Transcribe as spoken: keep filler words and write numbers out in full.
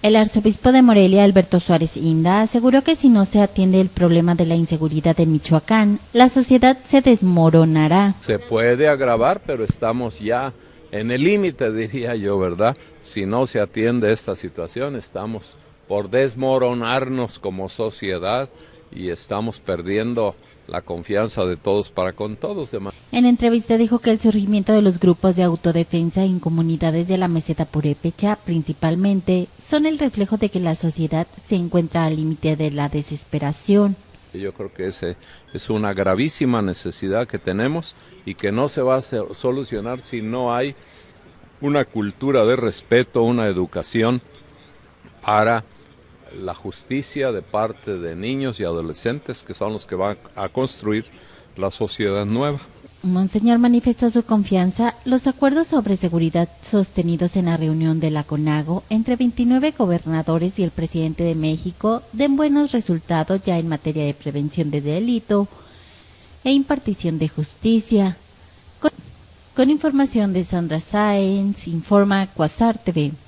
El arzobispo de Morelia, Alberto Suárez Inda, aseguró que si no se atiende el problema de la inseguridad en Michoacán, la sociedad se desmoronará. Se puede agravar, pero estamos ya en el límite, diría yo, ¿verdad? Si no se atiende esta situación, estamos por desmoronarnos como sociedad y estamos perdiendo la confianza de todos para con todos. En entrevista dijo que el surgimiento de los grupos de autodefensa en comunidades de la meseta purépecha, principalmente, son el reflejo de que la sociedad se encuentra al límite de la desesperación. Yo creo que esa es una gravísima necesidad que tenemos y que no se va a solucionar si no hay una cultura de respeto, una educación para la justicia de parte de niños y adolescentes, que son los que van a construir la sociedad nueva. Monseñor manifestó su confianza los acuerdos sobre seguridad sostenidos en la reunión de la CONAGO entre veintinueve gobernadores y el presidente de México den buenos resultados ya en materia de prevención de delito e impartición de justicia. Con, con información de Sandra Sáenz, informa Quasar T V.